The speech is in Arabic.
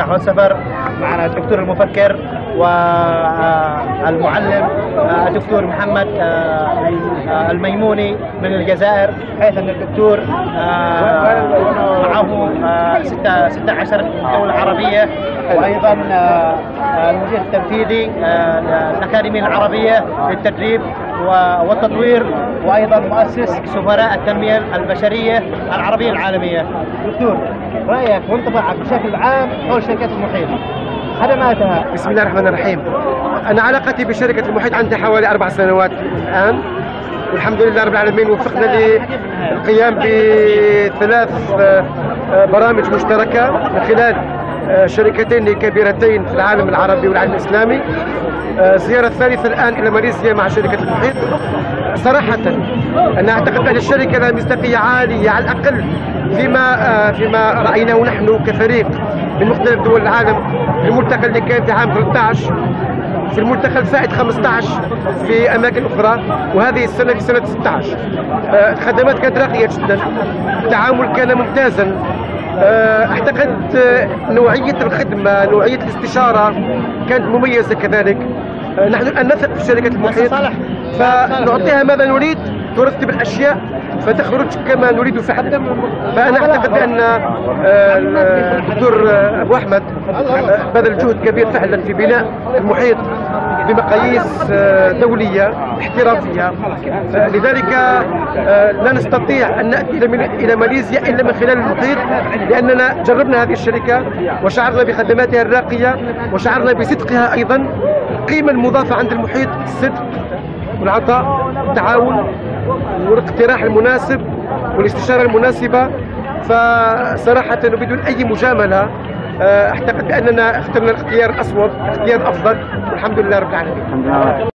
والسفر معنا الدكتور المفكر والمعلم الدكتور محمد الميموني من الجزائر، حيث ان الدكتور معه 16 دولة عربية، وايضا المدير التنفيذي الأكاديمية العربية للتدريب والتطوير، وايضا مؤسس سفراء التنمية البشرية العربية العالمية. دكتور، رأيك وانطباعك بشكل عام حول شركة المحيط، خدماتها؟ بسم الله الرحمن الرحيم. أنا علاقتي بشركة المحيط عندي حوالي 4 سنوات الآن، والحمد لله رب العالمين وفقنا للقيام ب3 برامج مشتركة من خلال شركتين كبيرتين في العالم العربي والعالم الإسلامي. الزيارة الثالثة الآن إلى ماليزيا مع شركة المحيط. صراحة أنا أعتقد أن الشركة لها مصداقية عالية على الأقل فيما رأيناه نحن كفريق من مختلف دول العالم. الملتقى اللي كان في عام 13 في الملتقى الفائت 15 في أماكن أخرى، وهذه السنة في سنة 16. الخدمات كانت راقية جدا، التعامل كان ممتازا. أعتقد نوعية الخدمة، نوعية الاستشارة كانت مميزة كذلك. نحن الآن نثق في شركة المحيط، فنعطيها ماذا نريد، ترتب الأشياء فتخرج كما نريد فعلا. فأنا أعتقد أن الدكتور أبو أحمد بذل جهد كبير فعلا في بناء المحيط بمقاييس دولية احترافية. لذلك لا نستطيع أن نأتي إلى ماليزيا إلا من خلال المحيط، لأننا جربنا هذه الشركة وشعرنا بخدماتها الراقية وشعرنا بصدقها. أيضا القيمة المضافة عند المحيط الصدق والعطاء والتعاون والاقتراح المناسب والاستشارة المناسبة. فصراحة وبدون أي مجاملة أعتقد بأننا اخترنا الاختيار الأصوب، اختيار الأفضل، والحمد لله رب العالمين.